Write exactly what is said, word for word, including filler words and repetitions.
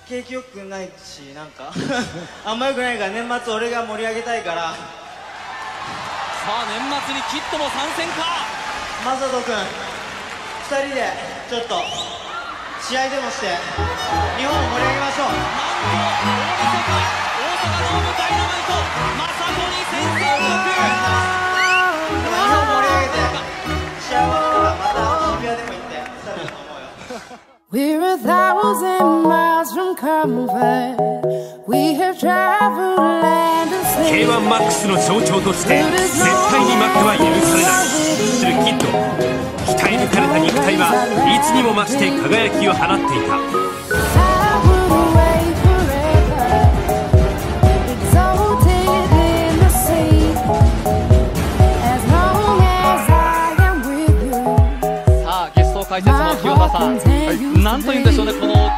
景気よくないし、なんかあんまよくないから、年末俺が盛り上げたいから。さあ年末にキッドも参戦か。 マサト君ふたりでちょっと試合でもして日本を盛り上げましょう。なんと大晦日大阪ドームダイナマイトマサトに先制曲。 日本盛り上げて試合終わったらまた渋谷でも行ってスタジオと思うよ。 We're a thousand miles from comfort. We have traveled land and sea. ケーワンマックス の象徴として絶対に負けは許されない。するキッド、鍛え抜かれた肉体はいつにも増して輝きを放っていた。 さあゲスト解説の清田さん、はい、なんというんでしょうね、こ